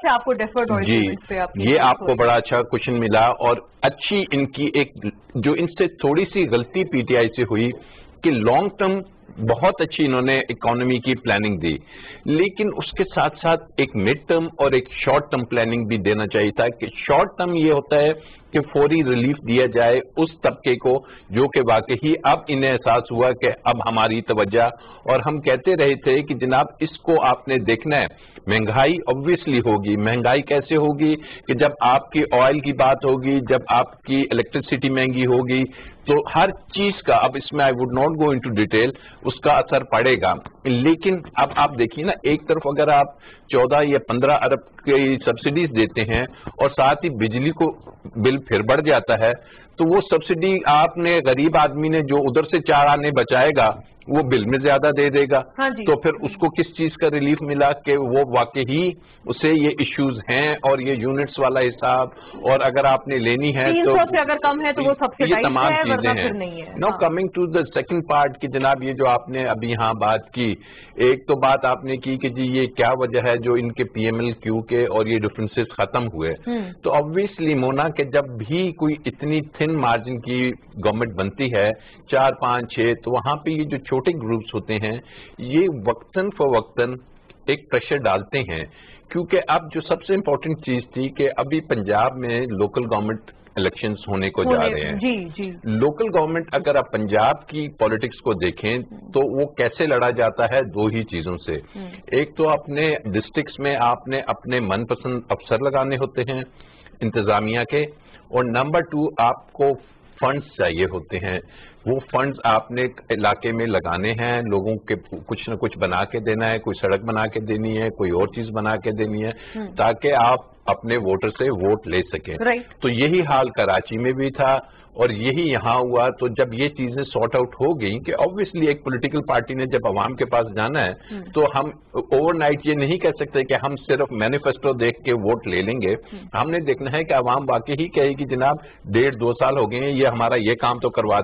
ملا. جی یہ آپ کو بڑا اچھا کوشچن ملا. اور اچھی ان کی ایک جو ان سے تھوڑی سی غلطی پی ٹی آئی سے ہوئی کہ لانگ ٹرم بہت اچھی انہوں نے اکانومی کی پلاننگ دی, لیکن اس کے ساتھ ساتھ ایک مڈ ٹرم اور ایک شارٹ ٹرم پلاننگ بھی دینا چاہیے تھا. کہ شارٹ ٹرم یہ ہوتا ہے کہ فوری ریلیف دیا جائے اس طبقے کو جو کہ واقعی اب انہیں احساس ہوا کہ اب ہماری توجہ, اور ہم کہتے رہے تھے کہ جناب اس کو آپ نے دیکھنا ہے. مہنگائی obviously ہوگی, مہنگائی کیسے ہوگی کہ جب آپ کی آئل کی بات ہوگی, جب آپ کی الیکٹریسٹی مہنگی ہوگی, تو ہر چیز کا, اب اس میں I would not go into detail, اس کا اثر پڑے گا. لیکن اب آپ دیکھیے نا, ایک طرف اگر آپ چودہ یا پندرہ ارب کی سبسڈیز دیتے ہیں اور ساتھ ہی بجلی کو بل پھر بڑھ جاتا ہے, تو وہ سبسڈی آپ نے غریب آدمی نے جو ادھر سے چار آنے بچائے گا وہ بل میں زیادہ دے دے گا. تو پھر اس کو کس چیز کا ریلیف ملا کہ وہ واقعی اسے یہ ایشوز ہیں اور یہ یونٹس والا حساب, اور اگر آپ نے لینی ہے تو اگر کم ہے تو وہ سب سے یہ تمام چیزیں ہیں. No coming to the second part کہ جناب یہ جو آپ نے ابھی یہاں بات کی, ایک تو بات آپ نے کی کہ جی یہ کیا وجہ ہے جو ان کے پی ایم ایل کیو کے اور یہ ڈفرینسز ختم ہوئے. تو obviously مونا کہ جب بھی کوئی اتنی تھن مارجن کی گورنمنٹ بنتی ہے چار پانچ چھ, تو وہاں پہ یہ جو چھوٹے گروپس ہوتے ہیں یہ وقتاً فوقتاً ایک پریشر ڈالتے ہیں. کیونکہ اب جو سب سے امپورٹنٹ چیز تھی کہ ابھی پنجاب میں لوکل گورنمنٹ الیکشنز ہونے کو جا رہے ہیں. جی جی لوکل گورنمنٹ اگر آپ پنجاب کی پالیٹکس کو دیکھیں تو وہ کیسے لڑا جاتا ہے, دو ہی چیزوں سے. ایک تو اپنے ڈسٹرکٹس میں آپ نے اپنے من پسند افسر لگانے ہوتے ہیں انتظامیہ کے, اور نمبر ٹو آپ کو فنڈز چاہیے ہوتے ہیں. وہ فنڈز آپ نے علاقے میں لگانے ہیں, لوگوں کے کچھ نہ کچھ بنا کے دینا ہے, کوئی سڑک بنا کے دینی ہے, کوئی اور چیز بنا کے دینی ہے, تاکہ آپ اپنے ووٹر سے ووٹ لے سکیں. تو یہی حال کراچی میں بھی تھا اور یہی یہاں ہوا. تو جب یہ چیزیں سارٹ آؤٹ ہو گئیں کہ obviously ایک پولیٹیکل پارٹی نے جب عوام کے پاس جانا ہے تو ہم اوور نائٹ یہ نہیں کہہ سکتے کہ ہم صرف مینیفیسٹو دیکھ کے ووٹ لے لیں گے. ہم نے دیکھنا ہے کہ عوام واقعی کہے کہ جناب ڈیڑھ دو سال ہو گئے ہیں, یہ ہمارا یہ کام تو کروا دیں,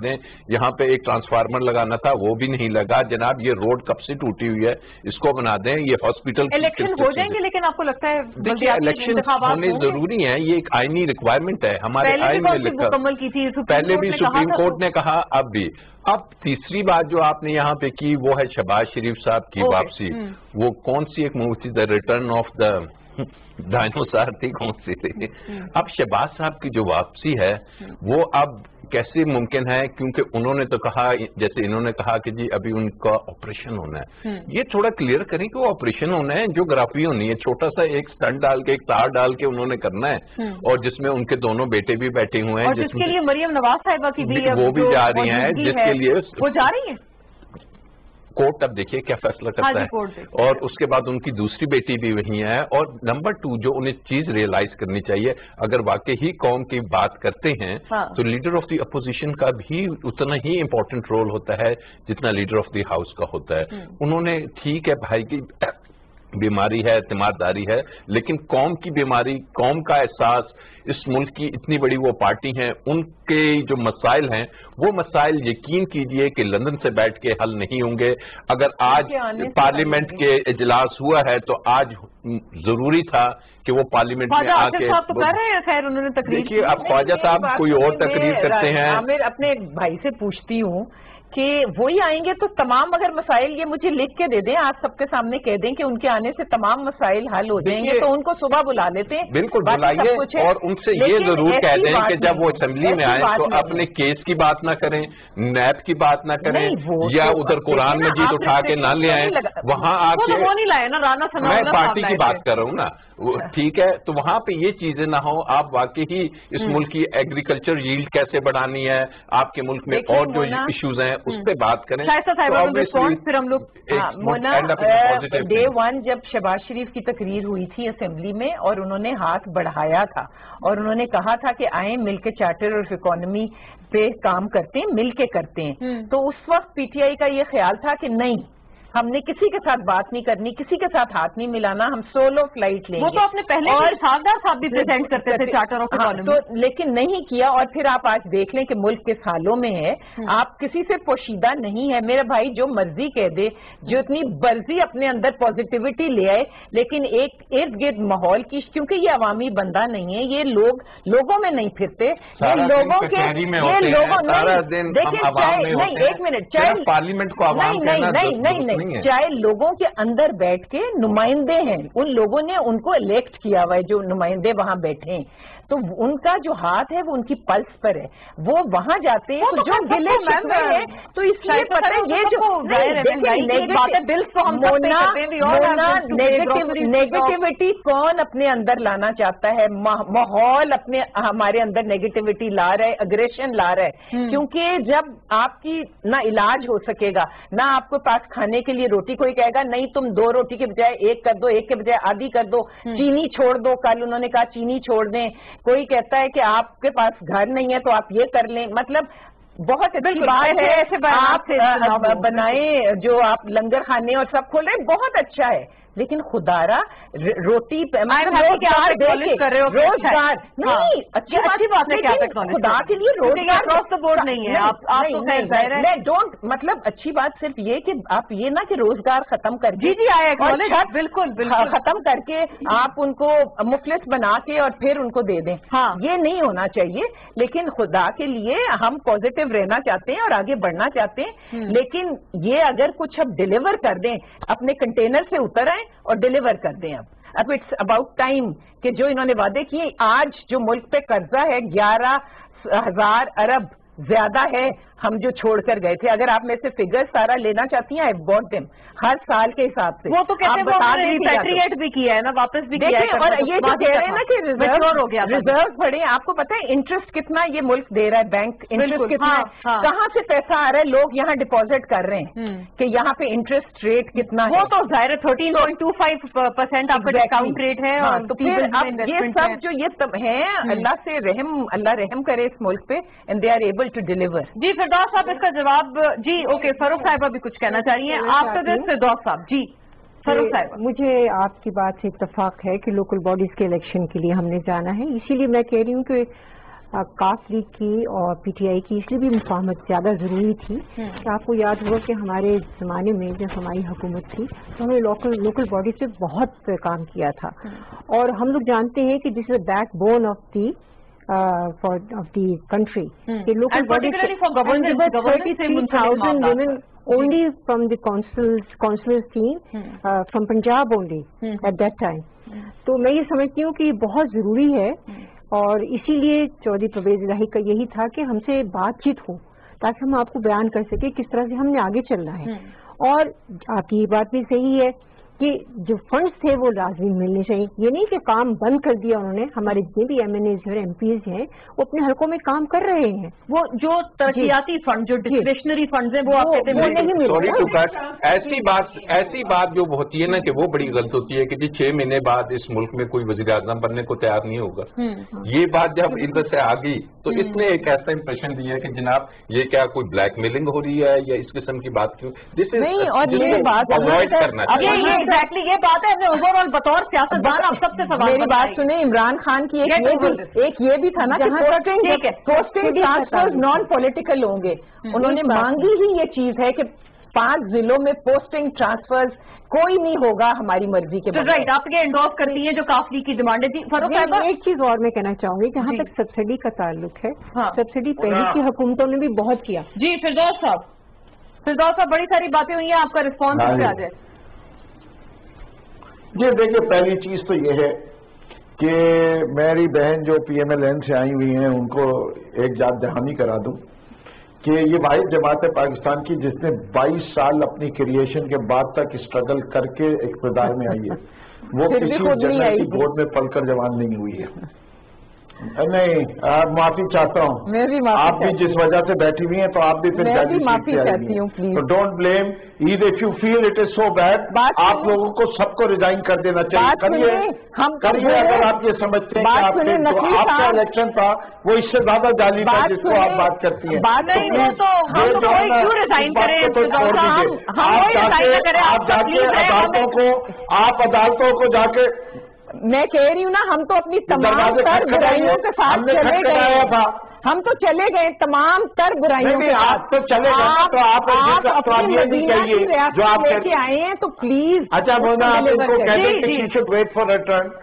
یہاں پہ ایک ٹرانسفارمر لگانا تھا وہ بھی نہیں لگا. جناب یہ روڈ کب سے ٹوٹی ہوئی ہے, اس کو بنا دیں. یہ ہاسپٹل الیکشن ہو جائیں گے, لیکن آپ کو لگتا ہے دیکھیے الیکشن ہونے ضروری ہے, یہ ایک آئینی ریکوائرمنٹ ہے ہمارے آئین میں لکھا. پہلے بھی سپریم کورٹ نے کہا, اب بھی. اب تیسری بات جو آپ نے یہاں پہ کی وہ ہے شہباز شریف صاحب کی واپسی. وہ کون سی ایک مووی تھی, the return of the dinosaur تھی, کون سی تھی. اب شہباز صاحب کی جو واپسی ہے وہ اب کیسے ممکن ہے, کیونکہ انہوں نے تو کہا, جیسے انہوں نے کہا کہ جی ابھی ان کا آپریشن ہونا ہے. یہ تھوڑا کلیئر کریں کہ وہ آپریشن ہونا ہے, جو گرافی ہونی ہے, چھوٹا سا ایک سٹنٹ ڈال کے ایک تار ڈال کے انہوں نے کرنا ہے, اور جس میں ان کے دونوں بیٹے بھی بیٹھے ہوئے ہیں, جس کے لیے مریم نواز صاحبہ کی بھی وہ بھی جا رہی ہیں, جس کے لیے وہ جا رہی ہیں. کورٹ اب دیکھیے کیا فیصلہ کرتا ہے, اور اس کے بعد ان کی دوسری بیٹی بھی وہی ہے. اور نمبر ٹو جو انہیں چیز ریئلائز کرنی چاہیے, اگر واقعی ہی قوم کی بات کرتے ہیں تو لیڈر آف دی اپوزیشن کا بھی اتنا ہی امپورٹنٹ رول ہوتا ہے جتنا لیڈر آف دی ہاؤس کا ہوتا ہے. انہوں نے ٹھیک ہے بھائی کی بیماری ہے, اعتماد داری ہے, لیکن قوم کی بیماری, قوم کا احساس, اس ملک کی اتنی بڑی وہ پارٹی ہیں, ان کے جو مسائل ہیں وہ مسائل یقین کیجئے کہ لندن سے بیٹھ کے حل نہیں ہوں گے. اگر آج پارلیمنٹ کے اجلاس ہوا ہے تو آج ضروری تھا کہ وہ پارلیمنٹ میں آ کے دیکھیے. اب خواجہ صاحب کوئی اور تقریر کرتے ہیں. میں اپنے بھائی سے پوچھتی ہوں کہ وہی آئیں گے تو تمام اگر مسائل یہ مجھے لکھ کے دے دیں, آپ سب کے سامنے کہہ دیں کہ ان کے آنے سے تمام مسائل حل ہو جائیں گے, تو ان کو صبح بلا لیتے ہیں. بالکل بلائیے, اور ان سے یہ ضرور کہہ دیں کہ جب وہ اسمبلی میں آئیں تو اپنے کیس کی بات نہ کریں, نیب کی بات نہ کریں, یا ادھر قرآن مجید اٹھا کے نہ لے آئیں. وہاں آ کے میں پارٹی کی بات کر رہا ہوں نا, ٹھیک ہے, تو وہاں پہ یہ چیزیں نہ ہوں. آپ واقعی ہی اس ملک کی ایگریکلچر ییلڈ کیسے بڑھانی ہے, آپ کے ملک میں اور جو ایشوز ہیں اس پہ بات کریں. پھر ہم لوگ ڈے ون جب شہباز شریف کی تقریر ہوئی تھی اسمبلی میں, اور انہوں نے ہاتھ بڑھایا تھا اور انہوں نے کہا تھا کہ آئیں مل کے چارٹر اور اکانومی پہ کام کرتے ہیں, مل کے کرتے ہیں, تو اس وقت پی ٹی آئی کا یہ خیال تھا کہ نہیں, ہم نے کسی کے ساتھ بات نہیں کرنی, کسی کے ساتھ ہاتھ نہیں ملانا, ہم سولو فلائٹ لیں گے. وہ تو آپ نے پہلے اور ساردار صاحب بھی پریزنٹ کرتے تھے چارٹر آف اکانومی, تو لیکن نہیں کیا. اور پھر آپ آج دیکھ لیں کہ ملک کس حالوں میں ہے, آپ کسی سے پوشیدہ نہیں ہے. میرا بھائی جو مرضی کہہ دے, جو اتنی برضی اپنے اندر پازیٹیوٹی لے آئے, لیکن ایک ارد گرد ماحول کی, کیونکہ یہ عوامی بندہ نہیں ہے, یہ لوگ لوگوں میں نہیں پھرتے, یہ لوگوں کے یہ لوگوں نہیں, ایک منٹ, پارلیمنٹ کو عوام نہیں نہیں نہیں چاہے لوگوں کے اندر بیٹھ کے نمائندے ہیں, ان لوگوں نے ان کو الیکٹ کیا ہوا ہے, جو نمائندے وہاں بیٹھے ہیں, تو ان کا جو ہاتھ ہے وہ ان کی پلس پر ہے, وہ وہاں جاتے ہیں. تو جو گلے شکوے ہیں تو اس لیے پتہ ہے یہ جو نیگیٹیوٹی کون اپنے اندر لانا چاہتا ہے, ماحول اپنے ہمارے اندر نیگیٹیوٹی لا رہا ہے, اگریشن لا رہا ہے, کیونکہ جب آپ کی نہ علاج ہو سکے گا, نہ آپ کے پاس کھانے کے لیے روٹی, کوئی کہے گا نہیں تم دو روٹی کے بجائے ایک کر دو, ایک کے بجائے آدھی کر دو, چینی چھوڑ دو, کل انہوں نے کہا چینی چھوڑ دیں, کوئی کہتا ہے کہ آپ کے پاس گھر نہیں ہے تو آپ یہ کر لیں. مطلب بہت اچھی بات ہے, آپ بنائیں, جو آپ لنگر خانے اور سب کھول رہے ہیں, بہت اچھا ہے, لیکن خدارا روٹی روزگار نہیں, اچھی بات ہے, خدا کے لیے روزگار نہیں ہے. ڈونٹ مطلب اچھی بات صرف یہ کہ آپ یہ نہ کہ روزگار ختم کر جی جی آئے بالکل ختم کر کے آپ ان کو مفلس بنا کے اور پھر ان کو دے دیں, یہ نہیں ہونا چاہیے. لیکن خدا کے لیے ہم پازیٹیو رہنا چاہتے ہیں اور آگے بڑھنا چاہتے ہیں, لیکن یہ اگر کچھ اب ڈیلیور کر دیں, اپنے کنٹینر سے اتر آئیں اور ڈیلیور کر دیں. اب اب اٹس اباؤٹ ٹائم کہ جو انہوں نے وعدے کیے, آج جو ملک پہ قرضہ ہے گیارہ ہزار ارب زیادہ ہے ہم جو چھوڑ کر گئے تھے. اگر آپ میں سے فگر سارا لینا چاہتی ہیں, آئی بوٹ دیم ہر سال کے حساب سے. وہ تو کہتے ہیں ریپیٹریٹ بھی کیا ہے نا, واپس بھی کیا ہے, اور یہ جو کہہ رہے ہیں نا کہ ریزرو ریزرو پڑے, آپ کو پتا ہے انٹرسٹ کتنا یہ ملک دے رہا ہے, بینک انٹرسٹ کتنا ہے, کہاں سے پیسہ آ رہا ہے, لوگ یہاں ڈپازٹ کر رہے ہیں کہ یہاں پہ انٹرسٹ ریٹ کتنا ہے. وہ تو ظاہر ہے thirteen point two five percent آپ کا ڈسکاؤنٹ ریٹ ہے. تو پھر اب یہ سب جو یہ ہیں, اللہ سے رحم, اللہ رحم کرے اس ملک پہ, and they are able to deliver. جی فردوس صاحب اس کا جواب. جی اوکے, فاروق صاحبہ بھی کچھ کہنا چاہیے آفٹر دس. فردوس صاحب جی. فاروق صاحبہ, مجھے آپ کی بات سے اتفاق ہے کہ لوکل باڈیز کے الیکشن کے لیے ہم نے جانا ہے, اسی لیے میں کہہ رہی ہوں کہ काफ लीग की और पीटीआई की इसलिए भी मुफाहमत ज़्यादा ज़रूरी थी कि आपको याद होगा कि हमारे ज़माने में जब हमारी हुकूमत थी तो हमने लोकल लोकल बॉडी से बहुत काम किया था, और हम लोग जानते हैं कि this is the backbone of the for of the country कि local body thirty three thousand women only from the consuls consular team hmm. uh, from Punjab only hmm. at that time. hmm. तो मैं ये समझती हूँ कि ये बहुत ज़रूरी है, hmm. और इसीलिए चौधरी परवेज इलाही का यही था कि हमसे बातचीत हो ताकि हम आपको बयान कर सके किस तरह से हमने आगे चलना है। hmm. और आपकी ये बात भी सही है कि जो फंड्स थे वो लाजमी मिलने चाहिए। ये नहीं कि काम बंद कर दिया उन्होंने, हमारे जितने भी एम एन एज और एम पीज हैं वो अपने हलकों में काम कर रहे हैं। वो जो तरक्याती फंड, जो डिस्क्रिशनरी फंड्स हैं, वो आप कहते हैं नहीं मिल सॉरी टू कट, ऐसी बात ऐसी बात जो होती है ना कि वो बड़ी गलत होती है कि जी छह महीने बाद इस मुल्क में कोई वजीर आजम बनने को तैयार नहीं होगा। ये बात जब इधर से आ गई तो इसने एक ऐसा इंप्रेशन दिया कि जनाब ये क्या कोई ब्लैक मेलिंग हो रही है या इस किस्म की बात क्यों, दिस इज अवॉइड करना चाहिए। एग्जैक्टली ये बात है। ओवरऑल बतौर सियासतदान आप सबसे सवाल, मेरी बात सुने, इमरान खान की एक ये भी एक ये भी था ना कि posting posting transfer non political होंगे। उन्होंने मांगी ही ये चीज है कि पांच जिलों में पोस्टिंग ट्रांसफर कोई नहीं होगा हमारी मर्जी के बाद। राइट, आप ये एंडोर्स करती हैं जो काफ लीग की डिमांड है। जी फरूख साहब, एक चीज और मैं कहना चाहूंगी, जहाँ तक सब्सिडी का ताल्लुक है, सब्सिडी पहले की हुकूमतों ने भी बहुत किया। जी फिरदौस साहब, फिरदौस साहब बड़ी सारी बातें हुई हैं, आपका रिस्पॉन्स आ जाए। जी देखिए, पहली चीज तो ये है कि मेरी बहन जो पी एम एल एन से आई हुई हैं उनको एक याद दहानी करा दूं कि ये वाहिद जमात है पाकिस्तान की जिसने बाईस साल अपनी क्रिएशन के बाद तक स्ट्रगल करके इक़्तिदार में आई है। वो किसी जनरल की गोद में पलकर जवान नहीं हुई है। नहीं, आप माफी चाहता हूँ, मैं भी आप भी जिस वजह से बैठी हुई हैं तो आप भी फिर मैं माफी चाहती हूँ, तो don't blame it if you feel it is so bad. आप लोगों को सबको रिजाइन कर देना चाहिए। करिए हम करिए अगर आप ये समझते हैं कि आपके जो आपका इलेक्शन था वो इससे ज्यादा जाली था जिसको आप बात करती हैं। बात नहीं है तो हम तो क्यों रिजाइन करें? तो छोड़ दीजिए। आप जाके आप जाके अदालतों को आप अदालतों को जाके, मैं कह रही हूँ ना, हम तो अपनी तमाम तर बुराइयों के साथ चले गए था। हम तो चले गए तमाम तर बुराइयों के साथ। आप तो चले गए तो आप अपनी मदीना की रियासत लेके आए हैं तो प्लीज। अच्छा मोना, आप इनको कहते हैं कि should wait for return.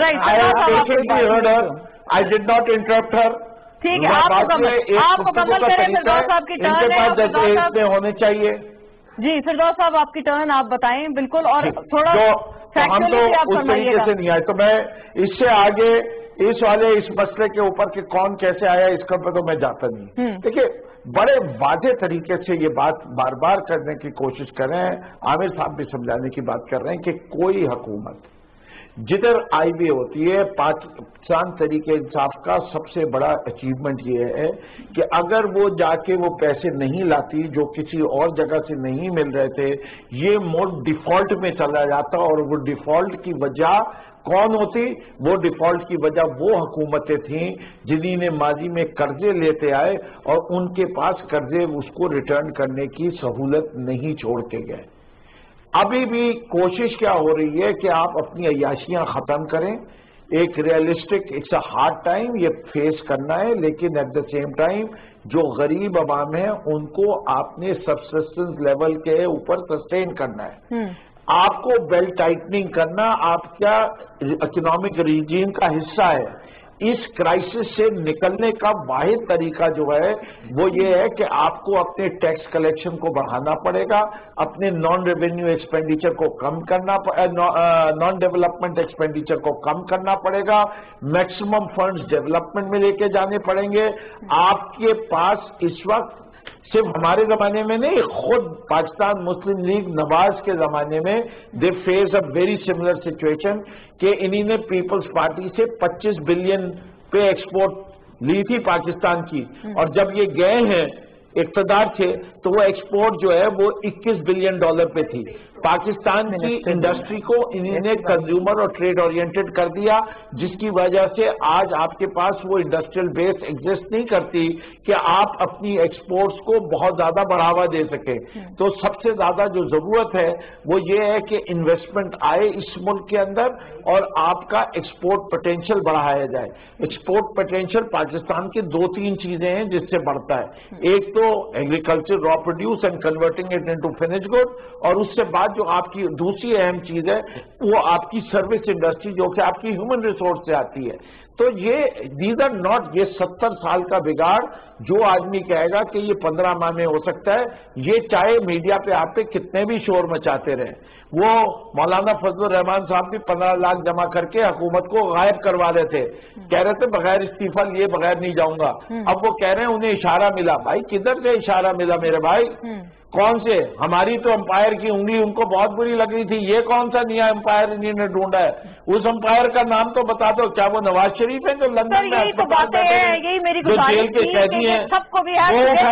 I did not interrupt her. ठीक है, आप मुकम्मल करें। फिरदौस साहब की टर्न है, होने चाहिए। जी फिरदौस साहब आपकी टर्न, आप बताएं। बिल्कुल, और थोड़ा तो हम तो उस तरीके से नहीं आए, तो मैं इससे आगे इस वाले इस मसले के ऊपर कि कौन कैसे आया इसका पर तो मैं जाता नहीं। देखिए, बड़े वादे तरीके से ये बात बार बार करने की कोशिश कर रहे हैं, आमिर साहब भी समझाने की बात कर रहे हैं कि कोई हुकूमत जिधर आई भी होती है, पाकिस्तान तरीके इंसाफ का सबसे बड़ा अचीवमेंट ये है कि अगर वो जाके वो पैसे नहीं लाती जो किसी और जगह से नहीं मिल रहे थे, ये मोड डिफॉल्ट में चला जाता, और वो डिफॉल्ट की वजह कौन होती? वो डिफॉल्ट की वजह वो हुकूमतें थीं जिन्हीं ने माजी में कर्जे लेते आए और उनके पास कर्जे उसको रिटर्न करने की सहूलत नहीं छोड़ के गए। अभी भी कोशिश क्या हो रही है कि आप अपनी अय्याशियां खत्म करें। एक realistic, it's a hard time, ये फेस करना है, लेकिन एट द सेम टाइम जो गरीब अवाम है उनको आपने सबसिस्टेंस लेवल के ऊपर सस्टेन करना है। आपको बेल्ट टाइटनिंग करना आपका इकोनॉमिक रीजीम का हिस्सा है। इस क्राइसिस से निकलने का वाहिद तरीका जो है वो ये है कि आपको अपने टैक्स कलेक्शन को बढ़ाना पड़ेगा, अपने नॉन रेवेन्यू एक्सपेंडिचर को कम करना, नॉन डेवलपमेंट एक्सपेंडिचर को कम करना पड़ेगा, मैक्सिमम फंड्स डेवलपमेंट में लेके जाने पड़ेंगे। आपके पास इस वक्त सिर्फ हमारे जमाने में नहीं, खुद पाकिस्तान मुस्लिम लीग नवाज के जमाने में they face a very similar situation कि इन्हीं ने पीपल्स पार्टी से पच्चीस बिलियन पे एक्सपोर्ट ली थी पाकिस्तान की, और जब ये गए हैं इक़्तिदार थे तो वो एक्सपोर्ट जो है वो इक्कीस बिलियन डॉलर पे थी। پاکستان کی انڈسٹری کو انہوں نے کنزیومر اور ٹریڈ اورینٹڈ کر دیا، جس کی وجہ سے آج آپ کے پاس وہ انڈسٹریل بیس ایگزسٹ نہیں کرتی کہ آپ اپنی ایکسپورٹس کو بہت زیادہ بڑھاوا دے سکیں. تو سب سے زیادہ جو ضرورت ہے وہ یہ ہے کہ انویسٹمنٹ آئے اس ملک کے اندر اور آپ کا ایکسپورٹ پوٹینشیل بڑھایا جائے. ایکسپورٹ پوٹینشیل پاکستان کی دو تین چیزیں ہیں جس سے بڑھتا ہے. ایک تو agriculture raw produce and converting it into finish good, اور اس سے بعد جو آپ کی دوسری اہم چیز ہے وہ آپ کی سروس انڈسٹری جو کہ آپ کی ہیومن ریسورس سے آتی ہے. تو یہ دیز آر ناٹ، یہ ستر سال کا بگاڑ جو آدمی کہے گا کہ یہ پندرہ ماہ میں ہو سکتا ہے، یہ چاہے میڈیا پہ آپ پہ کتنے بھی شور مچاتے رہیں. وہ مولانا فضل الرحمان صاحب بھی پندرہ لاکھ جمع کر کے حکومت کو غائب کروا رہے تھے، کہہ رہے تھے بغیر استعفیٰ لیے بغیر نہیں جاؤں گا. اب وہ کہہ رہے ہیں انہیں اشارہ ملا. بھائی کدھر سے اشارہ ملا میرے بھائی؟ کون سے؟ ہماری تو امپائر کی انگلی ان کو بہت بری لگ رہی تھی. یہ کون سا نیا امپائر انہوں نے ڈھونڈا ہے؟ اس امپائر کا نام تو بتا دو. کیا وہ نواز شریف ہے جو لندن میں جو جیل کے قیدی ہیں؟ سب کو بھی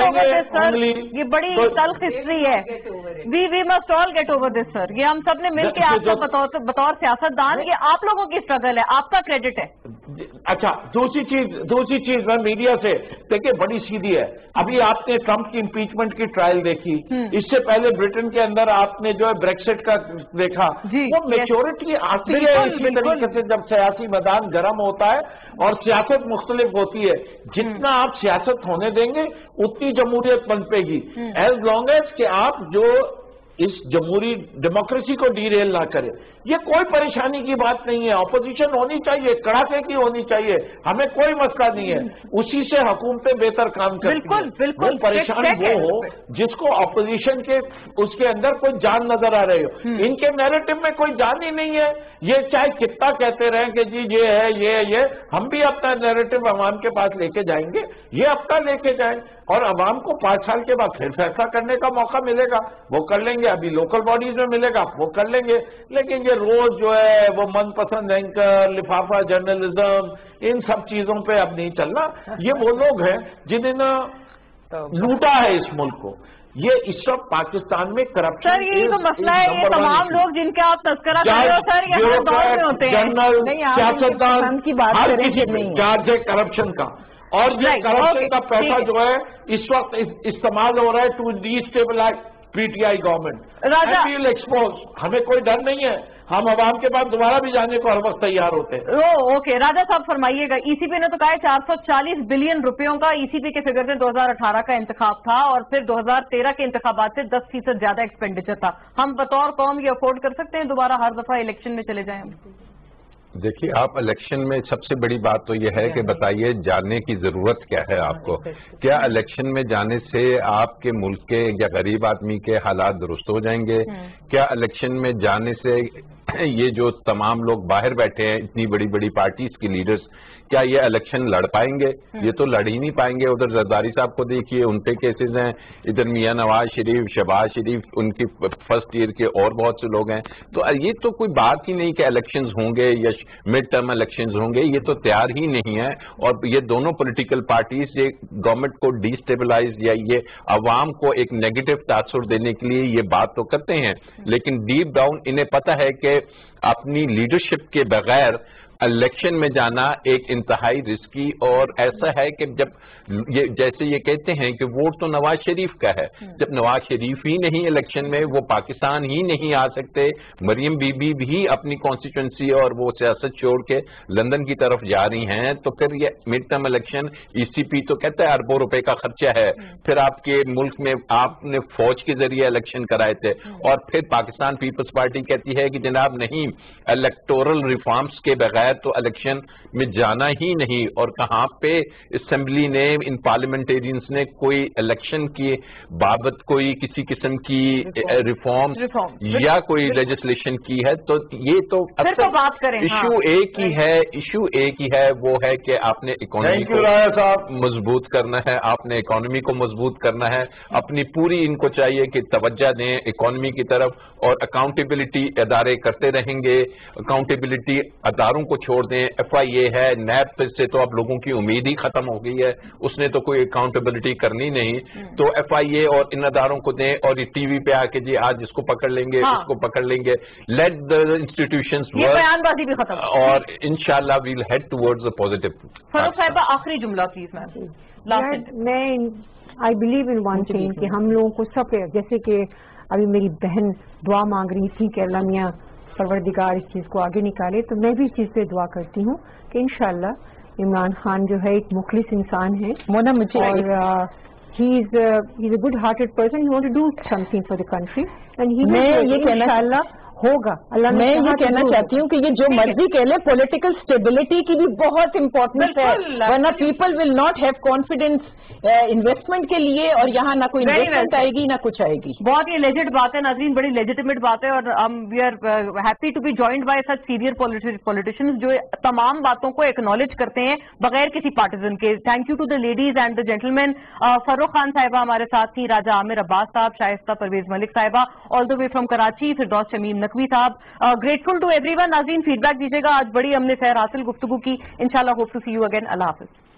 یہ بڑی تلخ ہسٹری ہے. We we must all get over this sir. یہ ہم سب نے مل کے آپ کا بطور سیاستدان، یہ آپ لوگوں کی اسٹرگل ہے، آپ کا کریڈٹ ہے. اچھا دوسری چیز دوسری چیز میں میڈیا سے دیکھیں بڑی سیدھی ہے. ابھی آپ نے ٹرمپ کی امپیچمنٹ کی ٹرائل دیکھی، اس سے پہلے برٹن کے اندر آپ نے جو ہے بریکسٹ کا دیکھا. وہ میچورٹی آتی ہے اسی طریقے سے جب سیاسی میدان گرم ہوتا ہے اور سیاست مختلف ہوتی ہے. جتنا آپ سیاست ہونے دیں گے اتنی جمہوریت پنپے گی، ایز لانگ ایز کہ آپ جو اس جمہوری ڈیموکریسی کو ڈی ریل نہ کرے. یہ کوئی پریشانی کی بات نہیں ہے. اپوزیشن ہونی چاہیے، کڑاکے کی ہونی چاہیے، ہمیں کوئی مسئلہ نہیں ہے. اسی سے حکومتیں بہتر کام کرتی ہیں. وہ پریشان وہ ہو جس کو اپوزیشن کے اس کے اندر کوئی جان نظر آ رہی ہو. ان کے نیریٹو میں کوئی جان ہی نہیں ہے. یہ چاہے کتنا کہتے رہیں کہ جی یہ ہے یہ ہے یہ، ہم بھی اپنا نیریٹو عوام کے پاس لے کے جائیں گے. یہ اپنا لے کے جائیں اور عوام کو پانچ سال کے بعد پھر فیصلہ کرنے کا موقع ملے گا، وہ کر لیں گے. ابھی لوکل باڈیز میں ملے گا وہ کر لیں گے. لیکن یہ روز جو ہے وہ من پسند اینکر، لفافہ جرنلزم، ان سب چیزوں پہ اب نہیں چلنا. یہ وہ لوگ ہیں جنہوں نے لوٹا ہے اس ملک کو. یہ اس وقت پاکستان میں کرپشن سر یہی تو مسئلہ ہے. یہ تمام لوگ جن کا آپ تذکرہ کر رہے ہو سر یہ ہر دور میں ہوتے ہیں. جنرل سیاستدان ہر کسی چارج ہے کرپشن کا. اور یہ کرپشن کا پیسہ جو ہے اس وقت استعمال ہو رہا ہے to destabilize P T I government. Expose ہمیں کوئی ڈر نہیں ہے. ہم عوام کے بعد دوبارہ بھی جانے کو ہر وقت تیار ہوتے ہیں. اوکے راجہ صاحب فرمائیے گا. ای سی پی نے تو کہا ہے چار سو چالیس بلین روپیوں کا ای سی پی کے فگر میں دو ہزار اٹھارہ کا انتخاب تھا اور پھر دو ہزار تیرہ کے انتخابات سے دس فیصد زیادہ ایکسپینڈیچر تھا. ہم بطور قوم یہ افورڈ کر سکتے ہیں دوبارہ ہر دفعہ الیکشن میں چلے جائیں؟ دیکھیے آپ الیکشن میں سب سے بڑی بات تو یہ ہے کہ بتائیے جاننے کی ضرورت کیا ہے آپ کو. کیا الیکشن میں جانے سے آپ کے ملک کے یا غریب آدمی کے حالات درست ہو جائیں گے؟ کیا الیکشن میں جانے سے یہ جو تمام لوگ باہر بیٹھے ہیں اتنی بڑی بڑی پارٹیز کی لیڈرز، کیا یہ الیکشن لڑ پائیں گے؟ یہ تو لڑ ہی نہیں پائیں گے. ادھر زرداری صاحب کو دیکھیے ان پہ کیسز ہیں، ادھر میاں نواز شریف، شہباز شریف، ان کی فرسٹ ایئر کے اور بہت سے لوگ ہیں. تو یہ تو کوئی بات ہی نہیں کہ الیکشنز ہوں گے یا مڈ ٹرم الیکشنز ہوں گے. یہ تو تیار ہی نہیں ہے. اور یہ دونوں پولیٹیکل پارٹیز یہ گورنمنٹ کو ڈی اسٹیبلائز یا یہ عوام کو ایک نیگیٹو تاثر دینے کے لیے یہ بات تو کرتے ہیں، لیکن ڈیپ ڈاؤن انہیں پتہ ہے کہ اپنی لیڈرشپ کے بغیر الیکشن میں جانا ایک انتہائی رسکی. اور ایسا ہے کہ جب یہ جیسے یہ کہتے ہیں کہ ووٹ تو نواز شریف کا ہے، جب نواز شریف ہی نہیں الیکشن میں، وہ پاکستان ہی نہیں آ سکتے، مریم بی بی بھی اپنی کانسٹیچوئنسی اور وہ سیاست چھوڑ کے لندن کی طرف جا رہی ہیں، تو پھر یہ mid term election E C P تو کہتا ہے اربوں روپے کا خرچہ ہے. پھر آپ کے ملک میں آپ نے فوج کے ذریعے الیکشن کرائے تھے اور پھر پاکستان پیپلز پارٹی کہتی ہے کہ جناب نہیں، الیکٹورل ریفارمز کے بغیر تو الیکشن میں جانا ہی نہیں. اور کہاں پہ اسمبلی نے ان پارلیمنٹیرینز نے کوئی الیکشن کی بابت کوئی کسی قسم کی ریفارم یا کوئی لیجسلیشن کی ہے؟ تو یہ تو ایشو ایک ہی ہے ایشو ایک ہی ہے وہ ہے کہ آپ نے اکانومی کو مضبوط کرنا ہے، آپ نے اکانومی کو مضبوط کرنا ہے. اپنی پوری ان کو چاہیے کہ توجہ دیں اکانومی کی طرف، اور اکاؤنٹیبلٹی ادارے کرتے رہیں گے. اکاؤنٹیبلٹی اداروں کو چھوڑ دیں. ایف آئی اے ہے, نیب سے تو اب لوگوں کی امید ہی ختم ہو گئی ہے, اس نے تو کوئی اکاؤنٹیبلٹی کرنی نہیں. تو ایف آئی اے اور ان اداروں کو دیں, اور یہ ٹی وی پہ آ کے جی آج اس کو پکڑ لیں گے, اس کو پکڑ لیں گے. لیٹ دا انسٹیٹیوشنز ورک, بیان بازی بھی ختم, اور انشاءاللہ we'll head towards a positive. Farooq صاحبہ آخری جملہ پلیز. میم میں I believe in one thing کہ ہم لوگوں کو سب, جیسے کہ ابھی میری بہن دعا مانگ رہی تھی کہ اللہ میاں پروردگار اس چیز کو آگے نکالے, تو میں بھی اس چیز پہ دعا کرتی ہوں کہ انشاءاللہ عمران خان جو ہے ایک مخلص انسان ہے. مونا مجھے اور he is he is a good hearted person, he want to do something for the country, and he میں یہ کہنا انشاءاللہ ہوگا. اللہ میں یہ کہنا چاہتی ہوں کہ یہ جو مرضی کہہ لے, پولیٹیکل اسٹیبلٹی کی بھی بہت امپورٹنٹ ہے, ورنہ people will not have confidence investment کے لیے, اور یہاں نہ کوئی انویسٹمنٹ آئے گی نہ کچھ آئے گی. بہت ہی لیجٹ بات ہے ناظرین, بڑی لیجیٹیمیٹ بات ہے, اور we are happy to be joined by such senior politicians جو تمام باتوں کو ایکنالج کرتے ہیں بغیر کسی پارٹیزن کے. Thank you to the ladies and the gentleman. Farooq Khan صاحبہ ہمارے ساتھ تھی, راجہ عامر عباس صاحب, شائستہ پرویز ملک صاحبہ all the way from Karachi, Firdous Shamim Naqvi صاحب. Grateful to everyone. ناظرین فیڈ بیک دیجیے گا, آج بڑی ہم نے سیر حاصل گفتگو کی. انشاءاللہ hope to see you again. اللہ حافظ.